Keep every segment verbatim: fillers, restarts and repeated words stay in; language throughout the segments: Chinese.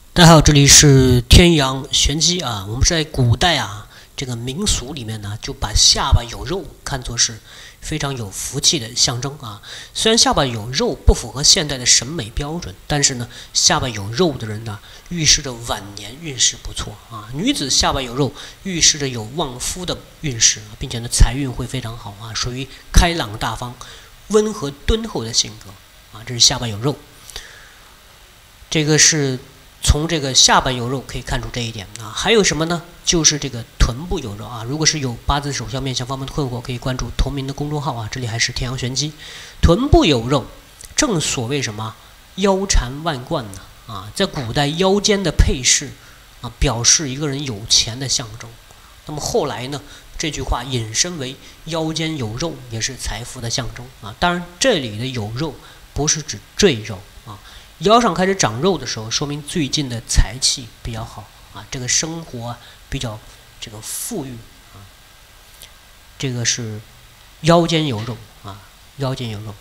大家好，这里是天阳玄机啊。我们在古代啊，这个民俗里面呢，就把下巴有肉看作是非常有福气的象征啊。虽然下巴有肉不符合现代的审美标准，但是呢，下巴有肉的人呢，预示着晚年运势不错啊。女子下巴有肉，预示着有旺夫的运势，并且呢，财运会非常好啊，属于开朗大方、温和敦厚的性格啊。这是下巴有肉，这个是。从这个下巴有肉可以看出这一点啊，还有什么呢？就是这个臀部有肉啊。如果是有八字手相面相方面的困惑，可以关注同名的公众号啊。这里还是天阳玄机，臀部有肉，正所谓什么腰缠万贯呢啊，在古代腰间的配饰啊，表示一个人有钱的象征。那么后来呢，这句话引申为腰间有肉也是财富的象征啊。当然，这里的有肉不是指赘肉啊。腰上开始长肉的时候，说明最近的财气比较好啊，这个生活比较这个富裕啊。这个是腰间有肉啊，腰间有肉。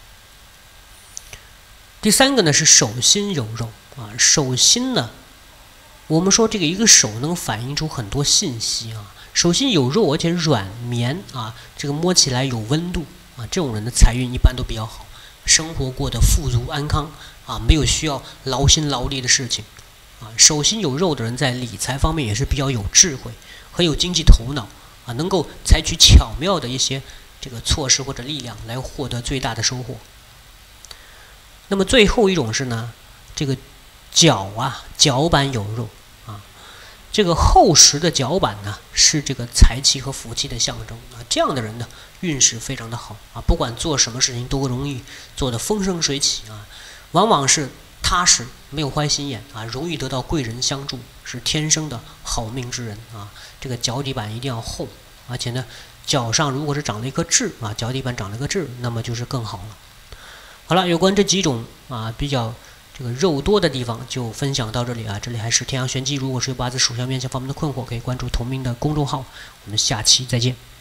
第三个呢是手心有肉啊，手心呢，我们说这个一个手能反映出很多信息啊。手心有肉而且软绵啊，这个摸起来有温度啊，这种人的财运一般都比较好。生活过得富足安康啊，没有需要劳心劳力的事情啊。手心有肉的人在理财方面也是比较有智慧，很有经济头脑啊，能够采取巧妙的一些这个措施或者力量来获得最大的收获。那么最后一种是呢，这个脚啊，脚板有肉啊，这个厚实的脚板呢是这个财气和福气的象征啊。这样的人呢，运势非常的好啊，不管做什么事情都容易做得风生水起啊，往往是踏实，没有坏心眼啊，容易得到贵人相助，是天生的好命之人啊。这个脚底板一定要厚，而且呢，脚上如果是长了一颗痣啊，脚底板长了个痣，那么就是更好了。好了，有关这几种啊比较这个肉多的地方就分享到这里啊。这里还是天阳玄机，如果是有八字手相面相方面的困惑，可以关注同名的公众号。我们下期再见。